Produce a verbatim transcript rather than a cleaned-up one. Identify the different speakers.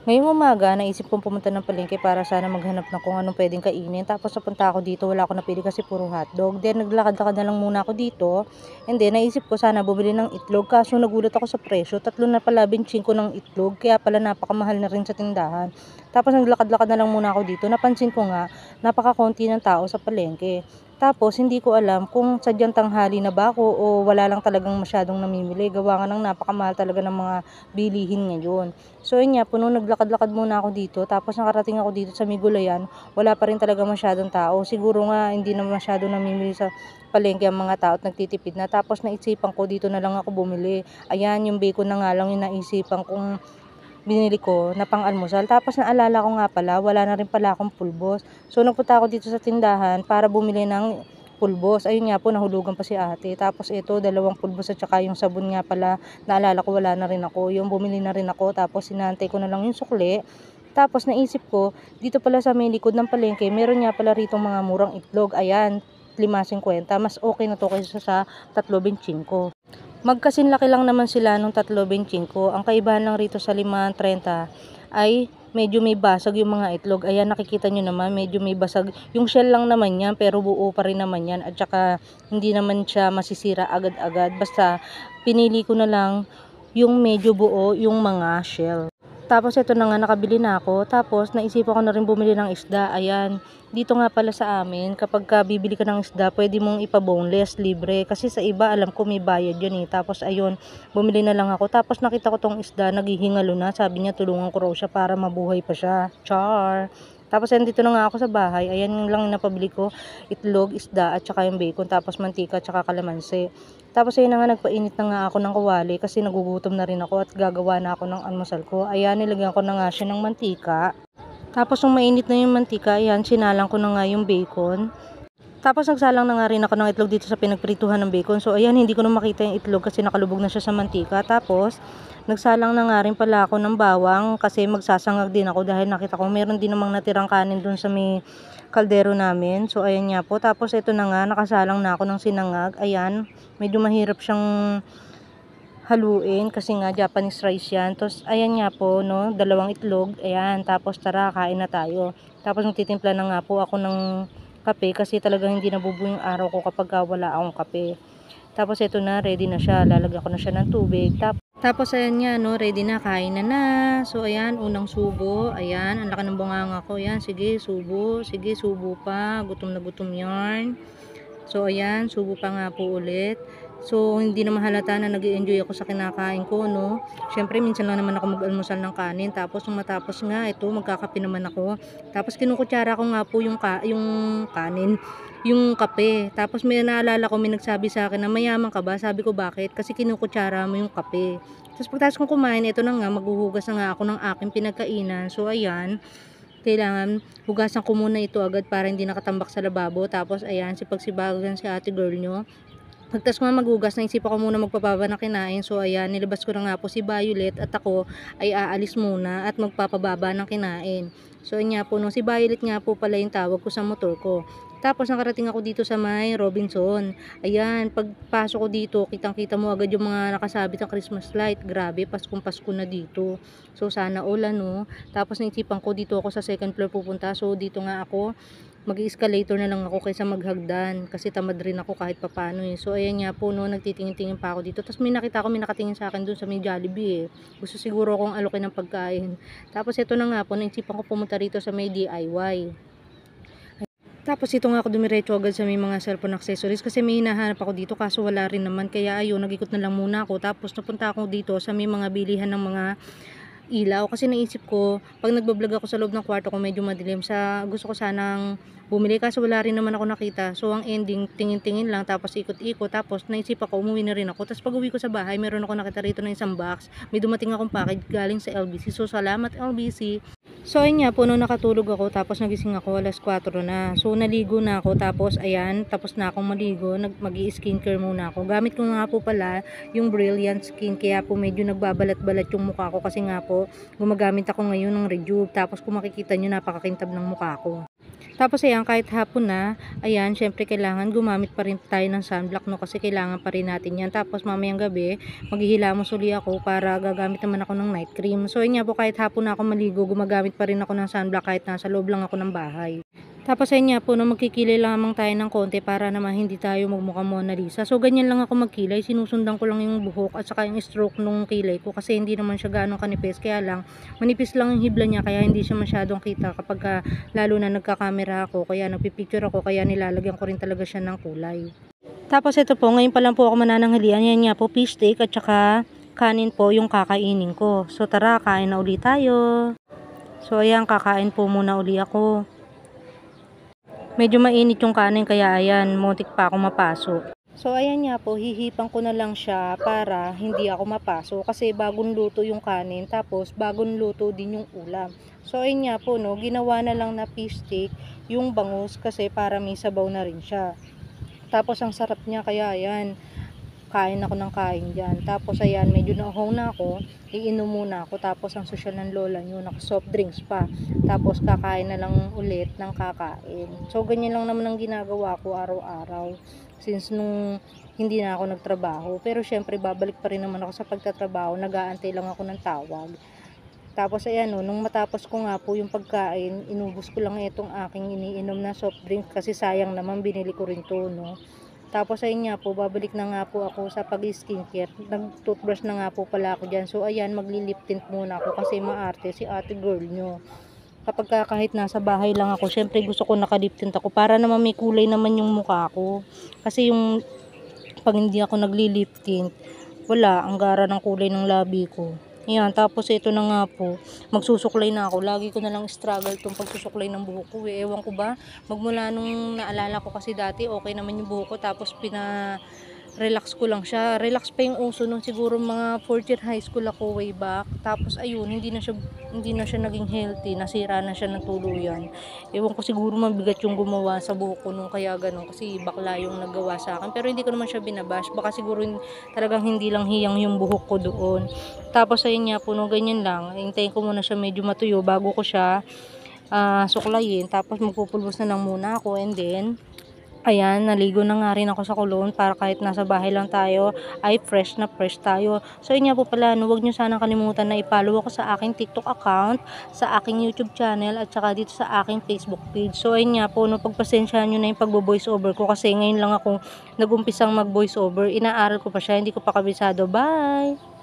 Speaker 1: Ngayong umaga, naisip kong pumunta ng palengke para sana maghanap ng kung anong pwedeng kainin. Tapos napunta ako dito, wala akong napili kasi puro hotdog. Then naglakad-lakad na lang muna ako dito. And then naisip ko sana bumili ng itlog. Kaso nagulat ako sa presyo. Tatlo na pala benching ko ng itlog. Kaya pala napakamahal na rin sa tindahan. Tapos naglakad-lakad na lang muna ako dito. Napansin ko nga, napakakonti ng tao sa palengke. Tapos hindi ko alam kung sadyang tanghali na ba ako o wala lang talagang masyadong namimili. Gawa nga ng napakamahal talaga ng mga bilihin ngayon. So yun nga po, nung naglakad-lakad muna ako dito, tapos nakarating ako dito sa Migulayan, wala pa rin talaga masyadong tao. Siguro nga hindi na masyadong namimili sa palengke ang mga tao at nagtitipid na. Tapos naisipan ko dito na lang ako bumili. Ayan, yung bacon na nga lang yung naisipan kong binili ko na pang-almusal. Tapos naalala ko nga pala, wala na rin pala akong pulbos. So nagpunta ako dito sa tindahan para bumili ng pulbos. Ayun nga po, nahulugan pa si ate. Tapos ito, dalawang pulbos at saka yung sabon nga pala, naalala ko wala na rin ako. Yung bumili na rin ako, tapos sinantay ko na lang yung sukli. Tapos naisip ko, dito pala sa may likod ng palengke, meron nga pala rito mga murang itlog. Ayan, lima fifty. Mas okay na to kaysa sa tatlo benching ko. Magkasinlaki lang naman sila nung tatlo benching ko. Ang kaibahan lang rito sa lima thirty ay medyo may basag yung mga itlog. Ayan, nakikita nyo naman, medyo may basag. Yung shell lang naman yan, pero buo pa rin naman yan. At saka, hindi naman siya masisira agad-agad. Basta, pinili ko na lang yung medyo buo, yung mga shell. Tapos ito na nga, nakabili na ako. Tapos naisipan ko na rin bumili ng isda. Ayan, dito nga pala sa amin, kapag ka bibili ka ng isda, pwede mong ipa-boneless, libre. Kasi sa iba, alam ko may bayad yun eh. Tapos ayun, bumili na lang ako. Tapos nakita ko tong isda, naghihingalo na. Sabi niya, tulungan ko raw siya para mabuhay pa siya. Char! Tapos dito na nga ako sa bahay. Ayan yung lang yung napabili ko. Itlog, isda, at saka yung bacon. Tapos mantika, at saka kalamansi. Tapos ayun na nga, nagpainit na nga ako ng kawali kasi nagugutom na rin ako at gagawa na ako ng almusal ko. Ayan, nilagyan ko na nga siya ng mantika. Tapos nung mainit na yung mantika, ayan, sinalang ko na nga yung bacon. Tapos nagsalang na nga rin ako ng itlog dito sa pinagprituhan ng bacon. So ayan, hindi ko na makita yung itlog kasi nakalubog na siya sa mantika. Tapos nagsalang na nga rin pala ako ng bawang kasi magsasangag din ako dahil nakita ko meron din namang natirang kanin dun sa may kaldero namin. So ayan nga po. Tapos ito na nga, nakasalang na ako ng sinangag. Ayan, medyo mahirap siyang haluin kasi nga Japanese rice yan. Tapos ayan nga po, no, dalawang itlog. Ayan, tapos tara, kain na tayo. Tapos nagtitimpla na nga po ako ng kape kasi talagang hindi nabubuo yung araw ko kapag wala akong kape. Tapos ito na, ready na siya. Lalagyan ko na siya ng tubig. Tapos Tapos ayan nga, no, ready na, kain na na. So ayan, unang subo. Ayan, ang laki ng bunganga ko. Ayan, sige, subo. Sige, subo pa. Gutom na gutom yarn. So ayan, subo pa nga po ulit. So hindi na mahalata na nag-i-enjoy ako sa kinakain ko, no. Syempre minsan lang naman ako mag-almusal ng kanin. Tapos nung matapos nga, ito magkakape naman ako. Tapos kinukutsara ko nga po yung, ka yung kanin, yung kape. Tapos may naalala ko, may nagsabi sa akin na mayaman ka ba? Sabi ko, bakit? Kasi kinukutsara mo yung kape. Tapos pagkatapos kong kumain, ito na nga, maghuhugas na nga ako ng aking pinagkainan. So ayan, kailangan hugasan ko muna ito agad para hindi nakatambak sa lababo. Tapos ayan, sipagsibagan si ate girl nyo. Pagtas ko maghugas, naisipan ko muna magpababa ng kinain. So ayan, nilabas ko na nga po si Violet at ako ay aalis muna at magpapababa ng kinain. So ayan nga po, no, si Violet nga po pala yung tawag ko sa motor ko. Tapos nakarating ako dito sa may Robinson. Ayan, pagpasok ko dito, kitang-kita mo agad yung mga nakasabit ng Christmas light. Grabe, Paskong Pasko na dito. So sana all, no. Tapos naisipan ko dito ako sa second floor pupunta. So dito nga ako, mag-escalator na lang ako kaysa maghagdan kasi tamad rin ako kahit papano eh. So ayan nga po, no, nagtitingin-tingin pa ako dito. Tapos may nakita ko, may nakatingin sa akin dun sa may Jollibee eh. Gusto siguro akong alokin ng pagkain. Tapos ito na nga po, naisipan ko pumunta rito sa may D I Y. Tapos ito nga ako dumiretso agad sa may mga cellphone accessories kasi may hinahanap ako dito kaso wala rin naman. Kaya ayun, nag-ikot na lang muna ako. Tapos napunta ako dito sa may mga bilihan ng mga ilaw kasi naisip ko pag nagbablog ako sa loob ng kwarto ko medyo madilim, sa gusto ko sanang bumili kaso wala rin naman ako nakita. So ang ending, tingin-tingin lang tapos ikot-ikot. Tapos naisip ako, umuwi na rin ako. Tapos pag uwi ko sa bahay, meron ako nakita rito na isang box, may dumating akong package galing sa L B C. So salamat L B C. So ayun nga po, no, nakatulog ako tapos nagising ako alas kwatro na. So naligo na ako tapos ayan, tapos na akong maligo, nag magi-skincare muna ako. Gamit ko nga po pala yung Brilliant Skin kaya po medyo nagbabalat-balat yung mukha ko kasi nga po gumagamit ako ngayon ng Rejuve. Tapos kung makikita nyo, napakakintab ng mukha ko. Tapos ayan, kahit hapon na, ayan, syempre kailangan gumamit pa rin tayo ng sunblock, no, kasi kailangan pa rin natin yan. Tapos mamayang gabi, maghihilamos uli ako para gagamit naman ako ng night cream. So yun nga po, kahit hapon na ako maligo, gumagamit pa rin ako ng sunblock kahit nasa loob lang ako ng bahay. Tapos ayun nga po, no, magkikilay lamang tayo ng konti para naman hindi tayo magmukhang Mona Lisa. So ganyan lang ako magkilay, sinusundan ko lang yung buhok at saka yung stroke nung kilay ko kasi hindi naman siya ganong kanipis. Kaya lang, manipis lang yung hibla niya kaya hindi siya masyadong kita kapag ka, lalo na nagkakamera ako, kaya nagpipicture ako, kaya nilalagyan ko rin talaga siya ng kulay. Tapos ito po, ngayon pa lang po ako manananghalian, yan nga po, fish steak at saka kanin po yung kakainin ko. So tara, kain na uli tayo. So ayan, kakain po muna uli ako. Medyo mainit yung kanin kaya ayan, muntik pa ako mapasok. So ayan nga po, hihipan ko na lang siya para hindi ako mapasok kasi bagong luto yung kanin tapos bagong luto din yung ulam. So ayun nga po, no, ginawa na lang na fish steak yung bangus kasi para may sabaw na rin siya. Tapos ang sarap niya kaya ayan, kain ako ng kain dyan. Tapos ayan, medyo nauhaw na ako, iinom muna ako. Tapos ang social ng lola nyo, naka soft drinks pa. Tapos kakain na lang ulit ng kakain. So ganyan lang naman ang ginagawa ko araw-araw. Since nung hindi na ako nagtrabaho. Pero syempre babalik pa rin naman ako sa pagtatrabaho. Nag-aantay lang ako ng tawag. Tapos ayan o, nung matapos ko nga po yung pagkain, inubos ko lang itong aking iniinom na soft drink. Kasi sayang naman, binili ko rin to, no. Tapos ayun nga po, babalik na nga po ako sa pag-skincare. Nag-toothbrush na nga po pala ako dyan. So ayan, magli-lip tint muna ako kasi maarte si ate girl nyo. Kapag ka, kahit nasa bahay lang ako, syempre gusto ko naka-lip tint ako para naman may kulay naman yung mukha ko. Kasi yung pag hindi ako nagli-lip tint, wala, ang gara ng kulay ng labi ko. Ayan, tapos ito na nga po, magsusuklay na ako. Lagi ko na lang struggle itong pagsusuklay ng buhok ko. Eh. Ewan ko ba, magmula nung naalala ko kasi dati, okay naman yung buhok ko. Tapos pina relax ko lang siya. Relax pa yung uso nung siguro mga fourth year high school ako way back. Tapos ayun, hindi na siya hindi na siya naging healthy, nasira na siya ng tuluyan. Ewan ko, siguro mabigat yung gumawa sa buhok ko nung kaya ganun kasi bakla yung naggawa sa akin. Pero hindi ko naman siya binabash. Baka siguro talagang hindi lang hiyang yung buhok ko doon. Tapos ayun nga po, no, ganyan lang. Hintayin ko muna siya medyo matuyo bago ko siya uh, suklayin. Tapos magpupulbos na lang muna ako and then ayan, naligo na nga rin ako sa kulon para kahit nasa bahay lang tayo ay fresh na fresh tayo. So yun nga po pala, no, huwag nyo sanang kalimutan na i-follow ako sa aking TikTok account, sa aking YouTube channel at saka dito sa aking Facebook page. So ayun nga po, no, pagpasensyahan nyo na yung pagbo-voice over ko kasi ngayon lang ako nag-umpisang mag-voice over. Inaaral ko pa siya, hindi ko pa kabisado. Bye!